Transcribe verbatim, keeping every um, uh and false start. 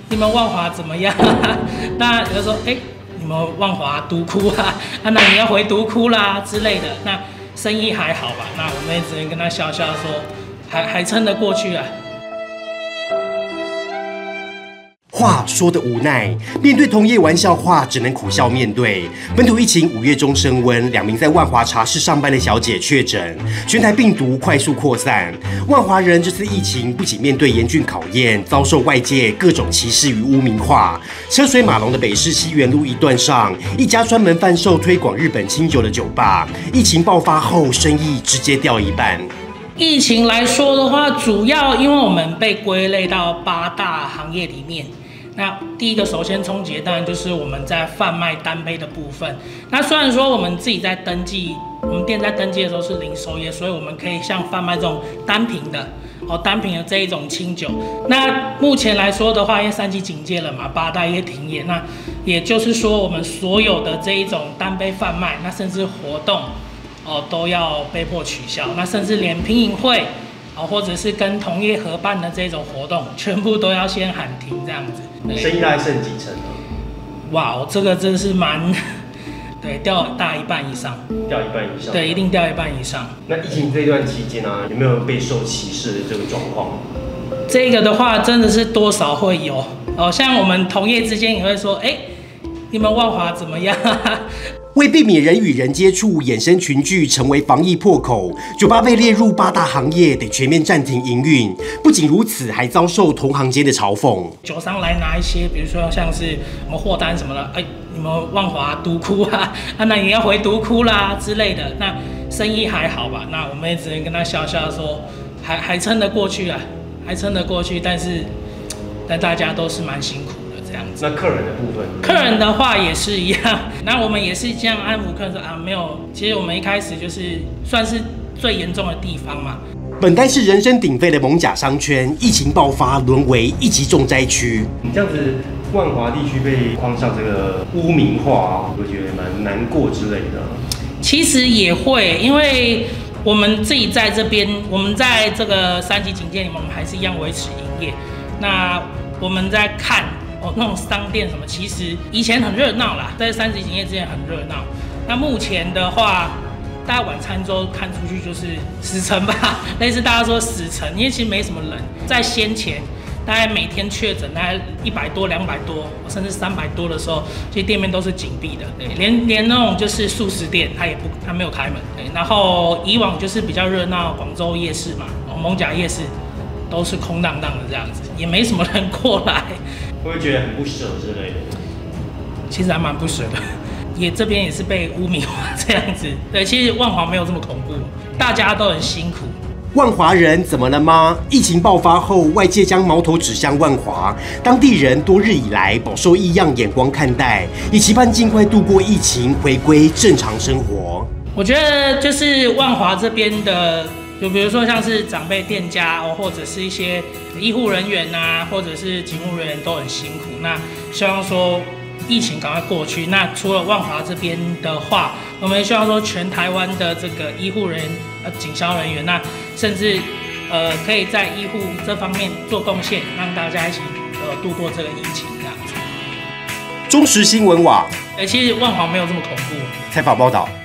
你们万华怎么样？那有人说，哎、欸，你们万华独窟啊，啊，那你要回独窟啦之类的。那生意还好吧？那我们也只能跟他笑笑说，还还撑得过去啊。 话说的无奈，面对同业玩笑话，只能苦笑面对。本土疫情五月中升温，两名在万华茶室上班的小姐确诊，全台病毒快速扩散。万华人这次疫情不仅面对严峻考验，遭受外界各种歧视与污名化。车水马龙的北市西园路一段上，一家专门贩售推广日本清酒的酒吧，疫情爆发后，生意直接掉一半。 疫情来说的话，主要因为我们被归类到八大行业里面。那第一个首先冲击当然就是我们在贩卖单杯的部分。那虽然说我们自己在登记，我们店在登记的时候是零售业，所以我们可以像贩卖这种单瓶的哦，单瓶的这一种清酒。那目前来说的话，因为三级警戒了嘛，八大业停业，那也就是说我们所有的这一种单杯贩卖，那甚至活动哦都要被迫取消，那甚至连品饮会。哦，或者是跟同业合办的这种活动，全部都要先喊停这样子。 生意大概剩几成呢？ 哇，这个真是蛮，对，掉大一半以上。 掉一半以上。 对，一定掉一半以上。 那疫情这段期间啊，有没有备受歧视的这个状况？ 这个的话，真的是多少会有。哦，像我们同业之间也会说，哎、欸，你们万华怎么样？ 为避免人与人接触，衍生群聚成为防疫破口，酒吧被列入八大行业，得全面暂停营运。不仅如此，还遭受同行间的嘲讽。 酒商来拿一些，比如说像是我们货单什么的，哎、欸，你们万华独窟啊，啊，那你要回独窟啦之类的。那生意还好吧？那我们也只能跟他笑笑说，还还撑得过去啊，还撑得过去。但是，但大家都是蛮辛苦。这样子， 那客人的部分， 客人的话也是一样。那我们也是这样安抚客人说啊，没有。其实我们一开始就是算是最严重的地方嘛。 本该是人声鼎沸的艋舺商圈，疫情爆发，沦为一级重灾区。你这样子，万华地区被框上这个污名化，我觉得蛮难过之类的。 其实也会，因为我们自己在这边，我们在这个三级警戒里面，我们还是一样维持营业。那我们在看。哦，那种商店什么，其实以前很热闹啦，在三级警戒之前很热闹。那目前的话，大家晚餐周看出去就是死城吧，类似大家说死城，因为其实没什么人。在先前，大概每天确诊大概一百多、两百多，甚至三百多的时候，其实店面都是紧闭的，对，连连那种就是素食店，它也不，它没有开门。对，然后以往就是比较热闹，广州夜市嘛，艋舺夜市都是空荡荡的这样子，也没什么人过来。 会不会觉得很不舍之类的？ 其实还蛮不舍的，也这边也是被污名化这样子。对，其实万华没有这么恐怖，大家都很辛苦。 万华人怎么了吗？疫情爆发后，外界将矛头指向万华，当地人多日以来饱受异样眼光看待，以期盼尽快度过疫情，回归正常生活。 我觉得就是万华这边的。就比如说像是长辈店家哦，或者是一些医护人员啊，或者是警务人员都很辛苦。那希望说疫情赶快过去。那除了万华这边的话，我们希望说全台湾的这个医护人员、呃警消人员，那甚至呃可以在医护这方面做贡献，让大家一起呃度过这个疫情这样子。 中时新闻网， 哎、欸，其实万华没有这么恐怖。 采访报道。